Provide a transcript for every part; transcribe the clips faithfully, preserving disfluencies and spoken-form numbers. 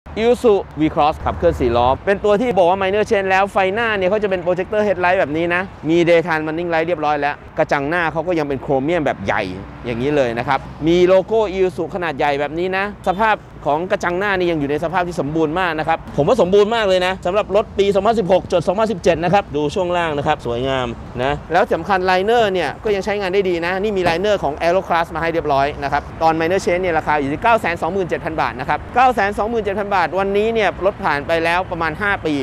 Isuzu V-Cross ขับเคลื่อนสี่ล้อเป็นตัวที่บอกว่า Minor Change แล้วไฟหน้าเนี่ยเขาจะเป็นโปรเจคเตอร์เฮดไลท์แบบนี้นะมี Daytime Running Light เรียบร้อยแล้วกระจังหน้าเขาก็ยังเป็นโครเมียมแบบใหญ่อย่างนี้เลยนะครับมีโลโก้ Isuzu ขนาดใหญ่แบบนี้นะสภาพของกระจังหน้านี่ยังอยู่ในสภาพที่สมบูรณ์มากนะครับผมว่าสมบูรณ์มากเลยนะสำหรับรถปี สองพันสิบหกจด สองพันสิบเจ็ด นะครับดูช่วงล่างนะครับสวยงามนะแล้วสำคัญไลเนอร์เนี่ยก็ยังใช้งานได้ดีนะนี่มีไลเนอร์ของ Aero Class มาให้เรียบร้อยนะครับตอน Minor Change เนี่ยราคาอยู่ที่ เก้าแสนสองหมื่นเจ็ดพัน บาทนะครับ เก้าแสนสองหมื่นเจ็ดพัน บาทวันนี้เนี่ยรถผ่านไปแล้วประมาณห้าปี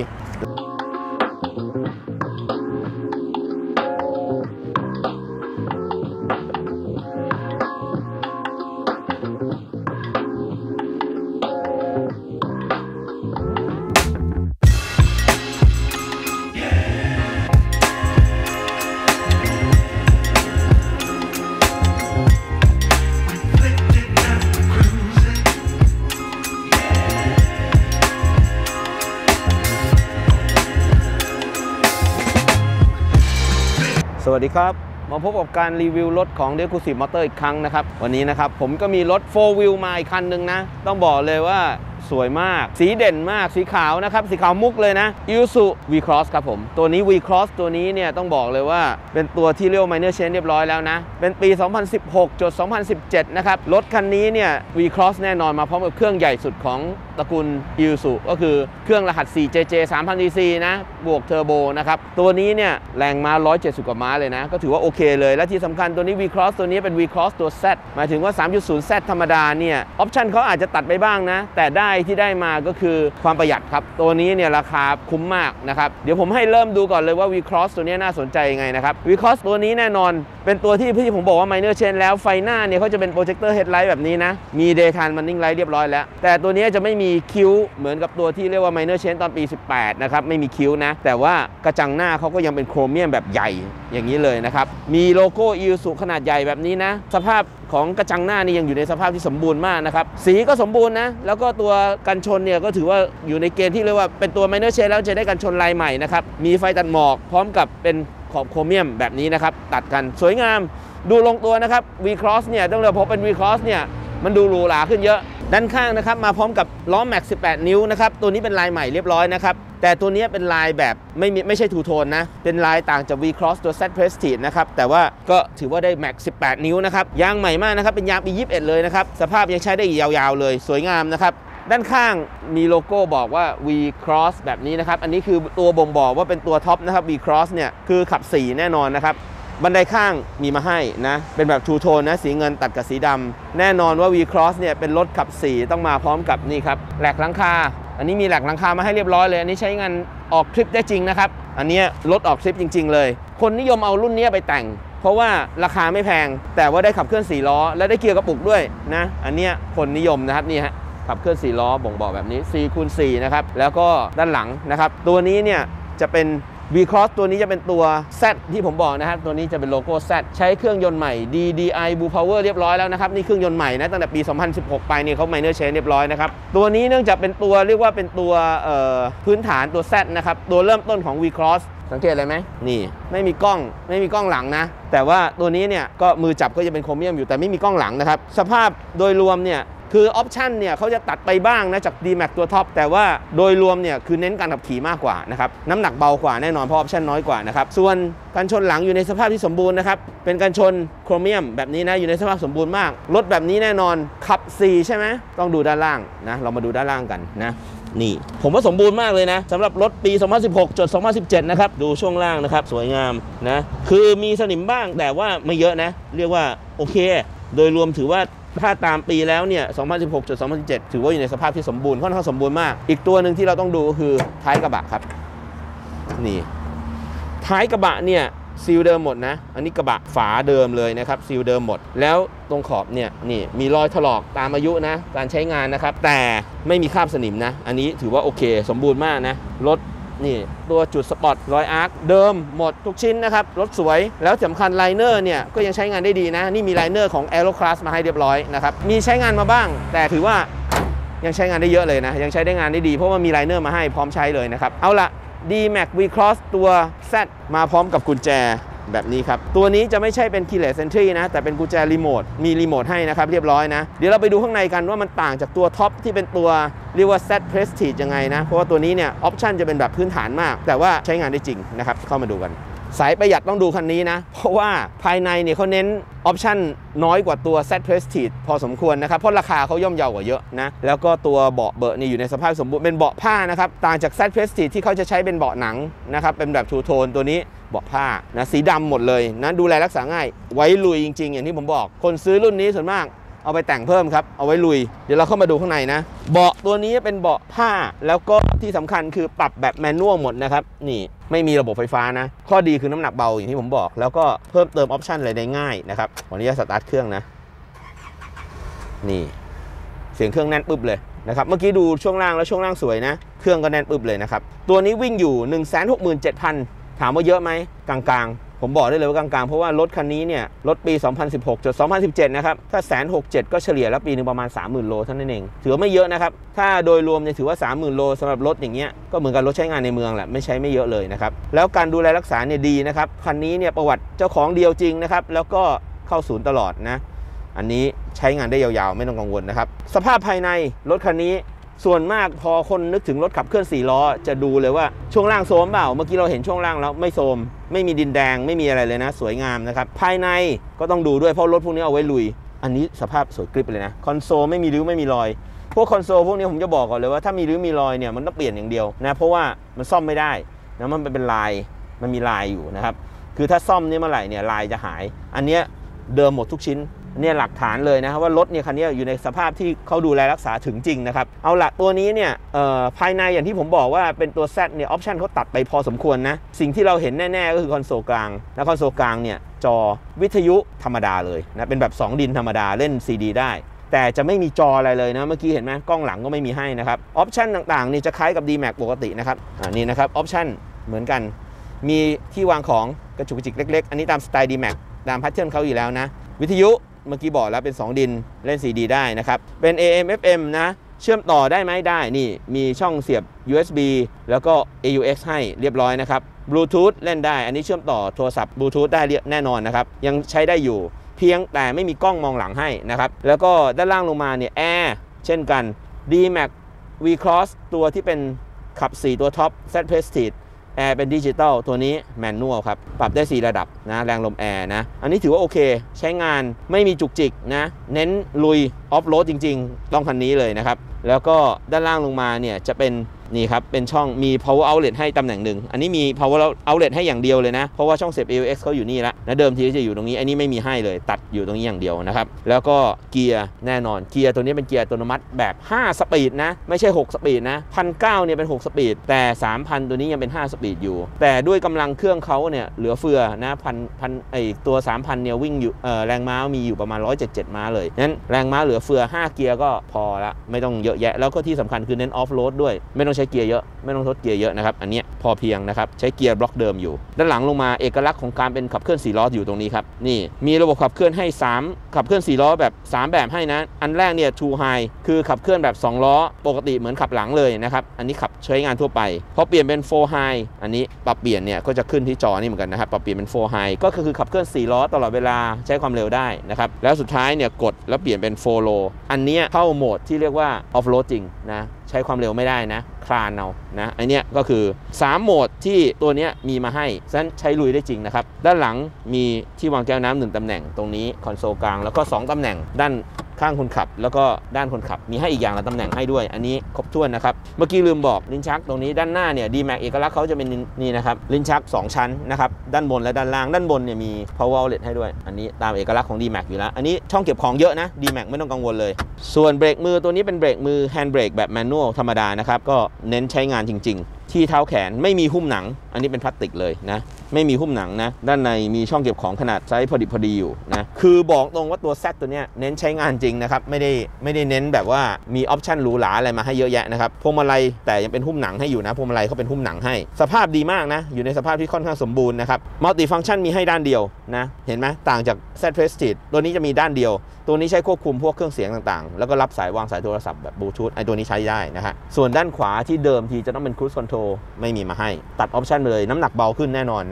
สวัสดีครับมาพบกับการรีวิวรถของ Exclusive Motor อีกครั้งนะครับวันนี้นะครับผมก็มีรถ โฟร์ วีล มาอีกคันหนึ่งนะต้องบอกเลยว่าสวยมากสีเด่นมากสีขาวนะครับสีขาวมุกเลยนะ Isuzu V-Cross ครับผมตัวนี้ V-Cross ตัวนี้เนี่ยต้องบอกเลยว่าเป็นตัวที่เรียกว่า Minor Change เรียบร้อยแล้วนะเป็นปี สองพันสิบหกจด สองพันสิบเจ็ด นะครับรถคันนี้เนี่ย V-Cross แน่นอนมาพร้อมกับเครื่องใหญ่สุดของตระกูล Isuzu ก็คือเครื่องรหัส โฟร์ เจ เจ สามพัน ซี ซี นะบวกเทอร์โบนะครับตัวนี้เนี่ยแรงม้าหนึ่งร้อยเจ็ดสิบกว่าม้าเลยนะก็ถือว่าโอเคเลยและที่สำคัญตัวนี้ V-Cross ตัวนี้เป็น V-Cross ตัว Z หมายถึงว่า สามจุดศูนย์ แซด ธรรมดาเนี่ยออปชั่นเขาอาจจะตัดไปบ้างนะแต่ได้ที่ได้มาก็คือความประหยัดครับตัวนี้เนี่ยราคาคุ้มมากนะครับเดี๋ยวผมให้เริ่มดูก่อนเลยว่า V-Cross ตัวนี้น่าสนใจยังไงนะครับ V-Cross ตัวนี้แน่นอนเป็นตัวที่พี่ผมบอกว่า Minor Change แล้วไฟหน้าเนี่ยเขาจะเป็นโปรเจคเตอร์เฮดไลท์แบบนี้นะมี Daytime Running Light เรียบร้อยแล้วแต่ตัวนี้จะไม่มีคิ้วเหมือนกับตัวที่เรียกว่า Minor Change ตอนปีสิบแปดนะครับไม่มีคิ้วนะแต่ว่ากระจังหน้าเขาก็ยังเป็นโครเมียมแบบใหญ่อย่างนี้เลยนะครับมีโลโก้ Isuzu ขนาดใหญ่แบบนี้นะสภาพของกระจังหน้านี่ยังอยู่ในสภาพที่สมบูรณ์มากนะครับสีก็สมบูรณ์นะแล้วก็ตัวกันชนเนี่ยก็ถือว่าอยู่ในเกณฑ์ที่เรียกว่าเป็นตัว Minor Change แล้วจะได้กันชนลายใหม่นะครับมีไฟตัดหมอกพร้อมกับเป็นขอบโครเมียมแบบนี้นะครับตัดกันสวยงามดูลงตัวนะครับ V-Cross เนี่ยต้องเรียกพอเป็น V-Cross เนี่ยมันดูหรูหราขึ้นเยอะด้านข้างนะครับมาพร้อมกับล้อแม็กสิบแปดนิ้วนะครับตัวนี้เป็นลายใหม่เรียบร้อยนะครับแต่ตัวนี้เป็นลายแบบไม่ไม่ใช่ทูโทนนะเป็นลายต่างจาก V-Cross ตัว Z Prestige นะครับแต่ว่าก็ถือว่าได้แม็กสิบแปดนิ้วนะครับยางใหม่มากนะครับเป็นยางปียี่สิบเอ็ดเลยนะครับสภาพยังใช้ได้อีกยาวๆเลยสวยงามนะครับด้านข้างมีโลโก้บอกว่า V-Cross แบบนี้นะครับอันนี้คือตัวบ่งบอกว่าเป็นตัวท็อปนะครับ V-Cross เนี่ยคือขับสี่แน่นอนนะครับบันไดข้างมีมาให้นะเป็นแบบทูโทนนะสีเงินตัดกับสีดำแน่นอนว่า V-Cross เนี่ยเป็นรถขับสี่ต้องมาพร้อมกับนี่ครับแหลกหลังคาอันนี้มีแหลกหลังคามาให้เรียบร้อยเลยอันนี้ใช้งานออกทริปได้จริงนะครับอันนี้รถออกทริปจริงๆเลยคนนิยมเอารุ่นนี้ไปแต่งเพราะว่าราคาไม่แพงแต่ว่าได้ขับเคลื่อนสี่ล้อและได้เกียร์กระปุกด้วยนะอันนี้คนนิยมนะครับนี่ฮะขับเคลื่อนสี่ล้อบ่งบอกแบบนี้ สี่คูณสี่ นะครับแล้วก็ด้านหลังนะครับตัวนี้เนี่ยจะเป็นV-Cross ตัวนี้จะเป็นตัว Z ที่ผมบอกนะครับตัวนี้จะเป็นโลโก้ Z ใช้เครื่องยนต์ใหม่ ดี ดี ไอ Blue Power เรียบร้อยแล้วนะครับนี่เครื่องยนต์ใหม่นะตั้งแต่ปี สองพันสิบหก ไปเนี่ยเขา Minor Change เรียบร้อยนะครับตัวนี้เนื่องจากเป็นตัวเรียกว่าเป็นตัวพื้นฐานตัว Z นะครับตัวเริ่มต้นของ V-Cross สังเกตอะไรไหมนี่ไม่มีกล้องไม่มีกล้องหลังนะแต่ว่าตัวนี้เนี่ยก็มือจับก็จะเป็นโครเมียมอยู่แต่ไม่มีกล้องหลังนะครับสภาพโดยรวมเนี่ยคือออปชันเนี่ยเขาจะตัดไปบ้างนะจาก ดี แม็ก ตัวท็อปแต่ว่าโดยรวมเนี่ยคือเน้นการขับขี่มากกว่านะครับน้ำหนักเบากว่าแน่นอนเพราะออปชันน้อยกว่านะครับส่วนกันชนหลังอยู่ในสภาพที่สมบูรณ์นะครับเป็นกันชนโครเมียมแบบนี้นะอยู่ในสภาพสมบูรณ์มากรถแบบนี้แน่นอนขับสี่ใช่ไหมต้องดูด้านล่างนะเรามาดูด้านล่างกันนะนี่ผมว่าสมบูรณ์มากเลยนะสำหรับรถปี สองพันสิบหกจด สองพันสิบเจ็ด นะครับดูช่วงล่างนะครับสวยงามนะคือมีสนิมบ้างแต่ว่าไม่เยอะนะเรียกว่าโอเคโดยรวมถือว่าถ้าตามปีแล้วเนี่ย สองพันสิบหกจด สองพันสิบเจ็ด ถือว่าอยู่ในสภาพที่สมบูรณ์ค่อนข้างสมบูรณ์มากอีกตัวหนึ่งที่เราต้องดูก็คือท้ายกระบะครับนี่ท้ายกระบะเนี่ยซีลเดิมหมดนะอันนี้กระบะฝาเดิมเลยนะครับซีลเดิมหมดแล้วตรงขอบเนี่ยนี่มีรอยถลอกตามอายุนะการใช้งานนะครับแต่ไม่มีคราบสนิมนะอันนี้ถือว่าโอเคสมบูรณ์มากนะรถนี่ตัวจุดสปอตรอยอาร์คเดิมหมดทุกชิ้นนะครับรถสวยแล้วสำคัญไลเนอร์เนี่ยก็ยังใช้งานได้ดีนะนี่มีไลเนอร์ของ Aero Class มาให้เรียบร้อยนะครับมีใช้งานมาบ้างแต่ถือว่ายังใช้งานได้เยอะเลยนะยังใช้ได้งานได้ดีเพราะว่ามีไลเนอร์มาให้พร้อมใช้เลยนะครับเอาละ ดี แม็ก V-Cross ตัว Z มาพร้อมกับกุญแจแบบนี้ครับตัวนี้จะไม่ใช่เป็น keyless entry นะแต่เป็นกุญแจรีโมทมีรีโมทให้นะครับเรียบร้อยนะเดี๋ยวเราไปดูข้างในกันว่ามันต่างจากตัวท็อปที่เป็นตัวเรียกว่า Z Prestige ยังไงนะเพราะว่าตัวนี้เนี่ยออปชั่นจะเป็นแบบพื้นฐานมากแต่ว่าใช้งานได้จริงนะครับเข้ามาดูกันสายประหยัดต้องดูคันนี้นะเพราะว่าภายในเนี่ยเขาเน้นออปชั่นน้อยกว่าตัว Z Prestige พอสมควรนะครับเพราะราคาเขาย่อมเยาว์กว่าเยอะนะแล้วก็ตัวเบาะเบอะนี่อยู่ในสภาพสมบูรณ์เป็นเบาะผ้านะครับต่างจาก Z Prestige ที่เขาจะใช้เป็นเบาะหนังนะครับเป็นแบบทูโทนตัวนี้เบาะผ้านะสีดำหมดเลยนะดูแลรักษาง่ายไว้ลุยจริงๆอย่างที่ผมบอกคนซื้อรุ่นนี้ส่วนมากเอาไปแต่งเพิ่มครับเอาไว้ลุยเดี๋ยวเราเข้ามาดูข้างในนะเบาะตัวนี้เป็นเบาะผ้าแล้วก็ที่สำคัญคือปรับแบบแมนนวลหมดนะครับนี่ไม่มีระบบไฟฟ้านะข้อดีคือน้ำหนักเบาอย่างที่ผมบอกแล้วก็เพิ่มเติมออปชันอะไรได้ง่ายนะครับวันนี้จะสตาร์ทเครื่องนะนี่เสียงเครื่องแน่นปึ๊บเลยนะครับเมื่อกี้ดูช่วงล่างแล้วช่วงล่างสวยนะเครื่องก็แน่นปึ๊บเลยนะครับตัวนี้วิ่งอยู่ หนึ่งแสนหกหมื่นเจ็ดพัน ถามว่าเยอะไหมกลางๆผมบอกได้เลยว่ากลางๆเพราะว่ารถคันนี้เนี่ยรถปีสองพันสิบหกจนสองพันสิบเจ็ดนะครับถ้า หนึ่งแสนหกหมื่นเจ็ดพัน ก็เฉลี่ยแล้วปีนึงประมาณ สามหมื่น โลเท่านั้นเองถือว่าไม่เยอะนะครับถ้าโดยรวมเนี่ยถือว่า สามหมื่น โลสำหรับรถอย่างเงี้ยก็เหมือนกับรถใช้งานในเมืองแหละไม่ใช้ไม่เยอะเลยนะครับแล้วการดูแลรักษาเนี่ยดีนะครับคันนี้เนี่ยประวัติเจ้าของเดียวจริงนะครับแล้วก็เข้าศูนย์ตลอดนะอันนี้ใช้งานได้ยาวๆไม่ต้องกังวลนะครับสภาพภายในรถคันนี้ส่วนมากพอคนนึกถึงรถขับเคลื่อนสี่ล้อจะดูเลยว่าช่วงล่างโซมเปล่าเมื่อกี้เราเห็นช่วงล่างแล้วไม่โซมไม่มีดินแดงไม่มีอะไรเลยนะสวยงามนะครับภายในก็ต้องดูด้วยเพราะรถพวกนี้เอาไว้ลุยอันนี้สภาพสวยกริบเลยนะคอนโซลไม่มีริ้วไม่มีรอยพวกคอนโซลพวกนี้ผมจะบอกก่อนเลยว่าถ้ามีริ้วมีรอยเนี่ยมันต้องเปลี่ยนอย่างเดียวนะเพราะว่ามันซ่อมไม่ได้นะมันเป็นลายมันมีลายอยู่นะครับคือถ้าซ่อมนี่เมื่อไหร่เนี่ยลายจะหายอันนี้เดิมหมดทุกชิ้นเนี่ยหลักฐานเลยนะครับว่ารถเนี่ยคันนี้อยู่ในสภาพที่เขาดูแลรักษาถึงจริงนะครับเอาละตัวนี้เนี่ยภายในอย่างที่ผมบอกว่าเป็นตัว Z เนี่ยออปชันเขาตัดไปพอสมควรนะสิ่งที่เราเห็นแน่ๆก็คือคอนโซลกลางและคอนโซลกลางเนี่ยจอวิทยุธรรมดาเลยนะเป็นแบบสองดินธรรมดาเล่น ซี ดี ได้แต่จะไม่มีจออะไรเลยนะเมื่อกี้เห็นไหมกล้องหลังก็ไม่มีให้นะครับออปชันต่างๆนี่จะคล้ายกับ ดี แม็ก ปกตินะครับอันนี้นะครับออปชันเหมือนกันมีที่วางของกระจุกกระจิกเล็กๆอันนี้ตามสไตล์ ดี แม็ก ตามแพทเทิร์นเขาอยู่แล้วนะวิทยุเมื่อกี้บอกแล้วเป็นสองดินเล่น ซี ดี ได้นะครับเป็น เอ เอ็ม เอฟ เอ็ม นะเชื่อมต่อได้ไหมได้นี่มีช่องเสียบ ยู เอส บี แล้วก็ เอ ยู เอ็กซ์ ให้เรียบร้อยนะครับบลูทูธเล่นได้อันนี้เชื่อมต่อโทรศัพท์บลูทูธได้แน่นอนนะครับยังใช้ได้อยู่เพียงแต่ไม่มีกล้องมองหลังให้นะครับแล้วก็ด้านล่างลงมาเนี่ยแอร์เช่นกัน ดี แม็ก V-Cross ตัวที่เป็นขับสี่ตัวท็อป Z Prestigeแอร์เป็นดิจิตอลตัวนี้แมนนวลครับปรับได้สี่ระดับนะแรงลมแอร์นะอันนี้ถือว่าโอเคใช้งานไม่มีจุกจิกนะเน้นลุยออฟโรดจริงๆต้องคันนี้เลยนะครับแล้วก็ด้านล่างลงมาเนี่ยจะเป็นนี่ครับเป็นช่องมี power outlet ให้ตำแหน่งหนึ่งอันนี้มี power outlet ให้อย่างเดียวเลยนะเพราะว่าช่องเสียบ เอ ยู เอ็กซ์ เขาอยู่นี่แล้วนะเดิมทีจะอยู่ตรงนี้อันนี้ไม่มีให้เลยตัดอยู่ตรงนี้อย่างเดียวนะครับแล้วก็เกียร์แน่นอนเกียร์ตัวนี้เป็นเกียร์อัตโนมัติแบบห้าสปีดนะไม่ใช่หกสปีดนะ หนึ่งพันเก้าร้อย เนี่ยเป็นหกสปีดแต่ สามพัน ตัวนี้ยังเป็นห้าสปีดอยู่แต่ด้วยกำลังเครื่องเขาเนี่ยเหลือเฟือนะพันพันไอตัว สามพัน เนี่ยวิ่งอยู่เอ่อแรงม้ามีอยู่ประมาณหนึ่งร้อยเจ็ดสิบเจ็ดม้าเลยนั้นแรงม้าเหลือเฟือห้าเกียร์ก็พอละไม่ต้องเยอะแยะแล้วก็ที่สำคัญคือเน้นออฟโรดด้วยไม่ต้องใช้เกียร์เยอะไม่ต้องทดเกียร์เยอะนะครับอันนี้พอเพียงนะครับใช้เกียร์บล็อกเดิมอยู่ด้านหลังลงมาเอกลักษณ์ของการเป็นขับเคลื่อนสี่ล้ออยู่ตรงนี้ครับนี่มีระบบขับเคลื่อนให้สามขับเคลื่อนสี่ล้อแบบสามแบบให้นะอันแรกเนี่ย ทู High คือขับเคลื่อนแบบสองล้อปกติเหมือนขับหลังเลยนะครับอันนี้ขับใช้งานทั่วไปพอเปลี่ยนเป็น โฟร์ High อันนี้ปรับเปลี่ยนเนี่ยก็จะขึ้นที่จอนี่เหมือนกันนะครับปรับเปลี่ยนเป็น โฟร์ High ก็คือขับเคลื่อนสี่ล้อตลอดเวลาใช้ความเร็วได้นะครับแล้วสุดท้ายเนี่ยกดแล้วเปลี่ยนเป็น โฟร์ Low อันนี้เข้าโหมดที่เรียกว่า Off Road จริงนะใช้ความเร็วไม่ได้นะคลานเอานะไอเนี้ยก็คือสามโหมดที่ตัวเนี้ยมีมาให้ฉะนั้นใช้ลุยได้จริงนะครับด้านหลังมีที่วางแก้วน้ำหนึ่งตำแหน่งตรงนี้คอนโซลกลางแล้วก็สองตำแหน่งด้านข้างคนขับแล้วก็ด้านคนขับมีให้อีกอย่างละตำแหน่งให้ด้วยอันนี้ครบถ้วนนะครับเมื่อกี้ลืมบอกลิ้นชักตรงนี้ด้านหน้าเนี่ย ดี แม็ก เอกลักษณ์เขาจะเป็นนี่นะครับลิ้นชักสองชั้นนะครับด้านบนและด้านล่างด้านบนเนี่ยมี power outlet ให้ด้วยอันนี้ตามเอกลักษณ์ของ ดี แม็ก อยู่แล้วอันนี้ช่องเก็บของเยอะนะ ดี แม็ก ไม่ต้องกังวลเลยส่วนเบรกมือตัวนี้เป็นเบรกมือแฮนด์เบรกแบบแมนนวลธรรมดานะครับก็เน้นใช้งานจริงๆที่เท้าแขนไม่มีหุ้มหนังอันนี้เป็นพลาสติกเลยนะไม่มีหุ้มหนังนะด้านในมีช่องเก็บของขนาดไซส์พอดีพอดีอยู่นะคือบอกตรงว่าตัว Z ตัวเนี้ยเน้นใช้งานจริงนะครับไม่ได้ไม่ได้เน้นแบบว่ามีออปชั่นหรูหราอะไรมาให้เยอะแยะนะครับพวงมาลัยแต่ยังเป็นหุ้มหนังให้อยู่นะพวงมาลัยเขาเป็นหุ้มหนังให้สภาพดีมากนะอยู่ในสภาพที่ค่อนข้างสมบูรณ์นะครับมัลติฟังก์ชันมีให้ด้านเดียวนะเห็นไหมต่างจาก Z Prestige ตัวนี้จะมีด้านเดียวตัวนี้ใช้ควบคุมพวกเครื่องเสียงต่างๆแล้วก็รับสายวางสายโทรศัพท์แบบบลูทูธไอตัวนี้ใช้ได้นะฮะส่วนด้านขวาที่เดิมทีจะต้องเป็นครูซคอนโทรลไม่มีมาให้ตัดออปชันเลยน้ำหนักเบาขึ้นแน่นอน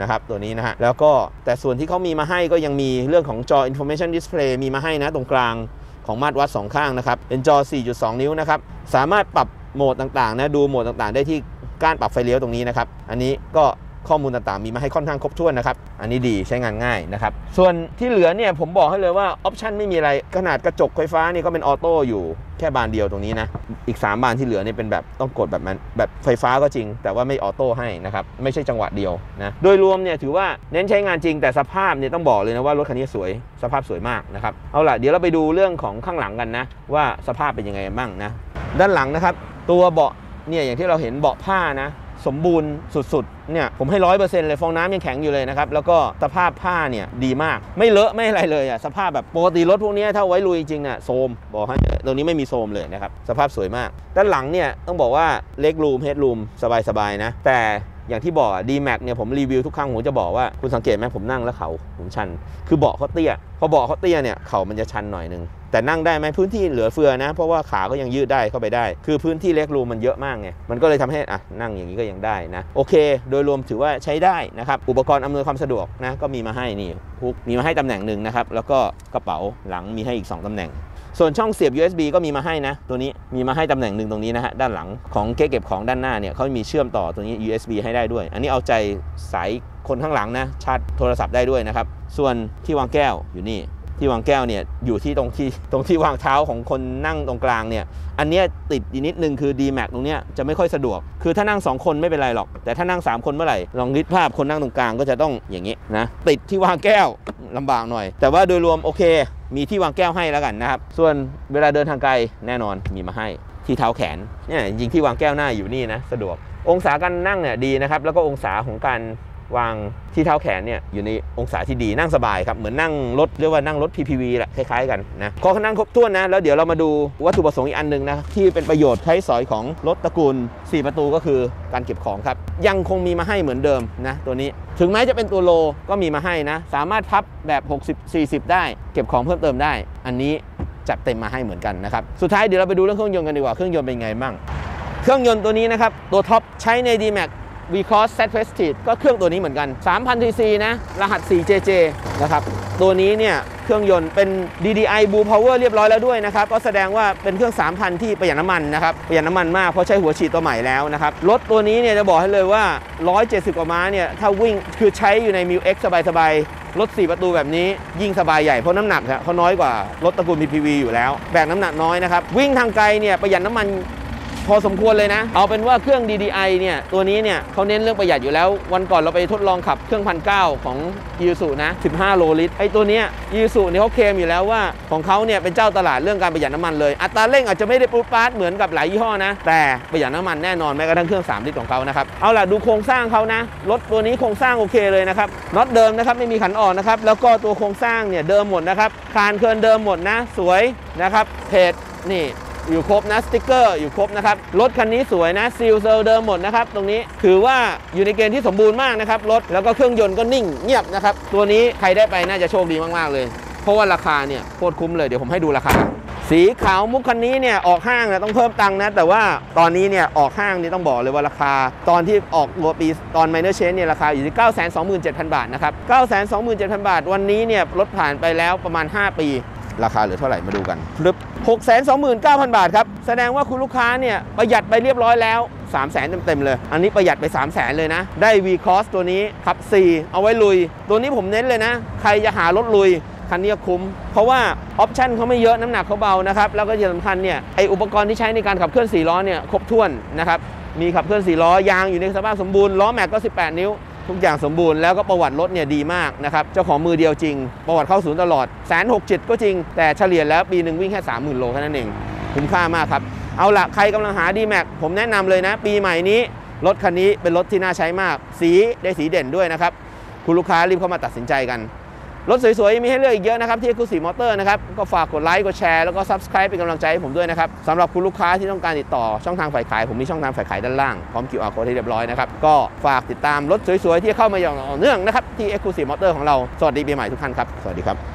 นะครับตัวนี้นะฮะแล้วก็แต่ส่วนที่เขามีมาให้ก็ยังมีเรื่องของจอ Information Display มีมาให้นะตรงกลางของมาตรวัดสองข้างนะครับเป็นจอ สี่จุดสอง นิ้วนะครับสามารถปรับโหมดต่างๆนะดูโหมดต่างๆได้ที่ก้านปรับไฟเลี้ยวตรงนี้นะครับอันนี้ก็ข้อมูลต่างๆมีมาให้ค่อนข้างครบถ้วนนะครับอันนี้ดีใช้งานง่ายนะครับส่วนที่เหลือเนี่ยผมบอกให้เลยว่าออปชันไม่มีอะไรขนาดกระจกไฟฟ้านี่ก็เป็นออโต้อยู่แค่บานเดียวตรงนี้นะอีกสามบานที่เหลือเนี่ยเป็นแบบต้องกดแบบมันแบบไฟฟ้าก็จริงแต่ว่าไม่ออโต้ให้นะครับไม่ใช่จังหวะเดียวนะโดยรวมเนี่ยถือว่าเน้นใช้งานจริงแต่สภาพเนี่ยต้องบอกเลยนะว่ารถคันนี้สวยสภาพสวยมากนะครับเอาล่ะเดี๋ยวเราไปดูเรื่องของข้างหลังกันนะว่าสภาพเป็นยังไงบ้างนะด้านหลังนะครับตัวเบาะเนี่ยอย่างที่เราเห็นเบาะผ้านะสมบูรณ์สุดๆเนี่ยผมให้ร้อยเปอร์เซ็นต์เลยฟองน้ำยังแข็งอยู่เลยนะครับแล้วก็สภาพผ้าเนี่ยดีมากไม่เลอะไม่อะไรเลยอ่ะสภาพแบบปกติรถพวกนี้ถ้าไว้ลุยจริงๆเนี่ยโซมบอกให้ตรงนี้ไม่มีโซมเลยนะครับสภาพสวยมากด้านหลังเนี่ยต้องบอกว่าเล็กรูมเฮดรูมสบายๆนะแต่อย่างที่บอก ดี แม็ก เนี่ยผมรีวิวทุกครั้งผมจะบอกว่าคุณสังเกตไหมผมนั่งแล้วเขาผมชันคือเบาะเขาเตี้ยพอเบาะเขาเตี้ยเนี่ยเขามันจะชันหน่อยนึงแต่นั่งได้ไหมพื้นที่เหลือเฟือนะเพราะว่าขาก็ยังยืดได้เข้าไปได้คือพื้นที่เล็กรูมมันเยอะมากไงมันก็เลยทำให้อ่ะนั่งอย่างนี้ก็ยังได้นะโอเคโดยรวมถือว่าใช้ได้นะครับอุปกรณ์อำนวยความสะดวกนะก็มีมาให้นี่พุกมีมาให้ตำแหน่งหนึ่งนะครับแล้วก็กระเป๋าหลังมีให้อีกสองตำแหน่งส่วนช่องเสียบ ยู เอส บี ก็มีมาให้นะตัวนี้มีมาให้ตำแหน่งหนึ่งตรงนี้นะฮะด้านหลังของเก๊ะเก็บของด้านหน้าเนี่ยเขามีเชื่อมต่อตัวนี้ ยู เอส บี ให้ได้ด้วยอันนี้เอาใจสายคนข้างหลังนะชาร์จโทรศัพท์ได้ด้วยนะครับส่วนที่วางแก้วอยู่นี่ที่วางแก้วเนี่ยอยู่ที่ตรงที่ตรงที่วางเท้าของคนนั่งตรงกลางเนี่ยอันนี้ติดอีกนิดนึงคือ ดี แม็ก ตรงเนี้ยจะไม่ค่อยสะดวกคือถ้านั่งสองคนไม่เป็นไรหรอกแต่ถ้านั่งสามคนเมื่อไหร่ลองนึกภาพคนนั่งตรงกลางก็จะต้องอย่างนี้นะติดที่วางแก้วลำบากหน่อยแต่ว่าโดยรวมโอเคมีที่วางแก้วให้แล้วกันนะครับส่วนเวลาเดินทางไกลแน่นอนมีมาให้ที่เท้าแขนเนี่ยจริงๆที่วางแก้วหน้าอยู่นี่นะสะดวกองศาการนั่งเนี่ยดีนะครับแล้วก็องศาของการวางที่เท้าแขนเนี่ยอยู่ในองศาที่ดีนั่งสบายครับเหมือนนั่งรถเรียกว่านั่งรถ พี พี วี แหละคล้ายๆกันนะขอนั่งครบถ้วนนะแล้วเดี๋ยวเรามาดูวัตถุประสงค์อีกอันนึงนะที่เป็นประโยชน์ใช้สอยของรถตระกูลสี่ประตูก็คือการเก็บของครับยังคงมีมาให้เหมือนเดิมนะตัวนี้ถึงแม้จะเป็นตัวโลก็มีมาให้นะสามารถพับแบบหกสิบ สี่สิบได้เก็บของเพิ่มเติมได้อันนี้จัดเต็มมาให้เหมือนกันนะครับสุดท้ายเดี๋ยวเราไปดูเรื่องเครื่องยนต์กันดีกว่าเครื่องยนต์เป็นไงบ้างเครื่องยนต์ตัวนี้นะครับตัวท็อปใช้ใน ดี แม็กV-Cross Z Prestige ก็เครื่องตัวนี้เหมือนกัน สามพัน ซี ซี นะรหัส โฟร์ เจ เจ นะครับตัวนี้เนี่ยเครื่องยนต์เป็น ดี ดี ไอ Blue Power เรียบร้อยแล้วด้วยนะครับก็แสดงว่าเป็นเครื่อง สามพัน ที่ประหยัดน้ำมันนะครับประหยัดน้ำมันมากเพราะใช้หัวฉีดตัวใหม่แล้วนะครับรถตัวนี้เนี่ยจะบอกให้เลยว่าหนึ่งร้อยเจ็ดสิบกว่าม้าเนี่ยถ้าวิ่งคือใช้อยู่ใน มิว เอ็กซ์ สบายๆรถสี่ประตูแบบนี้ยิ่งสบายใหญ่เพราะน้ำหนักเขาน้อยกว่ารถตระกูล พี พี วี อยู่แล้วแบกน้ำหนักน้อยนะครับวิ่งทางไกลเนี่ยประหยัดน้ำมันพอสมควรเลยนะเอาเป็นว่าเครื่อง ดี ดี ไอ เนี่ยตัวนี้เนี่ยเขาเน้นเรื่องประหยัดอยู่แล้ววันก่อนเราไปทดลองขับเครื่องพันเก้าของอีซูนะสิบห้าโลลิตรไอ้ตัวเนี้ยอีซูเนี่ยเขาเคลมอยู่แล้วว่าของเขาเนี่ยเป็นเจ้าตลาดเรื่องการประหยัดน้ำมันเลยอัตราเร่งอาจจะไม่ได้ปุ๊บปั๊บเหมือนกับหลายยี่ห้อนะแต่ประหยัดน้ำมันแน่นอนแม้กระทั่งเครื่องสามลิตรของเขานะครับเอาล่ะดูโครงสร้างเขานะรถตัวนี้โครงสร้างโอเคเลยนะครับน็อตเดิมนะครับไม่มีขันอ่อนนะครับแล้วก็ตัวโครงสร้างเนี่ยเดิมหมดนะครับคานเคิร์นเดิมหมดนะสวยนะครับเพจนี่อยู่ครบนะสติ๊กเกอร์อยู่ครบนะครับรถคันนี้สวยนะซีลเซลเดิมหมดนะครับตรงนี้ถือว่าอยู่ในเกณฑ์ที่สมบูรณ์มากนะครับรถแล้วก็เครื่องยนต์ก็นิ่งเงียบนะครับตัวนี้ใครได้ไปน่าจะโชคดีมากๆเลยเพราะว่าราคาเนี่ยโคตรคุ้มเลยเดี๋ยวผมให้ดูราคาสีขาวมุกคันนี้เนี่ยออกห้างเนี่ยต้องเพิ่มตังค์นะแต่ว่าตอนนี้เนี่ยออกห้างนี่ต้องบอกเลยว่าราคาตอนที่ออกตัวปีตอนไมเนอร์เชนเนี่ยราคาอยู่ที่ เก้าแสนสองหมื่นเจ็ดพัน บาทนะครับ เก้าแสนสองหมื่นเจ็ดพัน บาทวันนี้เนี่ยรถผ่านไปแล้วประมาณห้าปีราคาเหลือเท่าไหร่มาดูกันพลึบ หกแสนสองหมื่นเก้าพัน บาทครับแสดงว่าคุณลูกค้าเนี่ยประหยัดไปเรียบร้อยแล้ว สามแสน เต็มๆเลยอันนี้ประหยัดไป สามแสน เลยนะได้ V-Cross ตัวนี้ขับสี่เอาไว้ลุยตัวนี้ผมเน้นเลยนะใครจะหารถลุยคันนี้คุ้มเพราะว่าออปชั่นเขาไม่เยอะน้ำหนักเขาเบานะครับแล้วก็ที่สำคัญเนี่ยไออุปกรณ์ที่ใช้ในการขับเคลื่อนสี่ล้อเนี่ยครบถ้วนนะครับมีขับเคลื่อนสี่ล้อยางอยู่ในสภาพสมบูรณ์ล้อแม็กก็สิบแปดนิ้วทุกอย่างสมบูรณ์แล้วก็ประวัติรถเนี่ยดีมากนะครับเจ้าของมือเดียวจริงประวัติเข้าศูนย์ตลอดแสนหกจิตก็จริงแต่เฉลี่ยแล้วปีหนึ่งวิ่งแค่ สามหมื่น โลแค่นั้นเองคุ้มค่ามากครับเอาละใครกำลังหา ดี แม็ก ผมแนะนำเลยนะปีใหม่นี้รถคันนี้เป็นรถที่น่าใช้มากสีได้สีเด่นด้วยนะครับคุณลูกค้ารีบเข้ามาตัดสินใจกันรถสวยๆมีให้เลือกอีกเยอะนะครับที่ Exclusive Motor นะครับก็ฝากกดไลค์กดแชร์แล้วก็ Subscribe เป็นกำลังใจให้ผมด้วยนะครับสำหรับคุณลูกค้าที่ต้องการติดต่อช่องทางฝ่ายขายผมมีช่องทางฝ่ายขายด้านล่างพร้อม คิว อาร์ Code ที่เรียบร้อยนะครับก็ฝากติดตามรถสวยๆที่เข้ามาอย่างต่อเนื่องนะครับที่ Exclusive Motor ของเราสวัสดีปีใหม่ทุกท่านครับสวัสดีครับ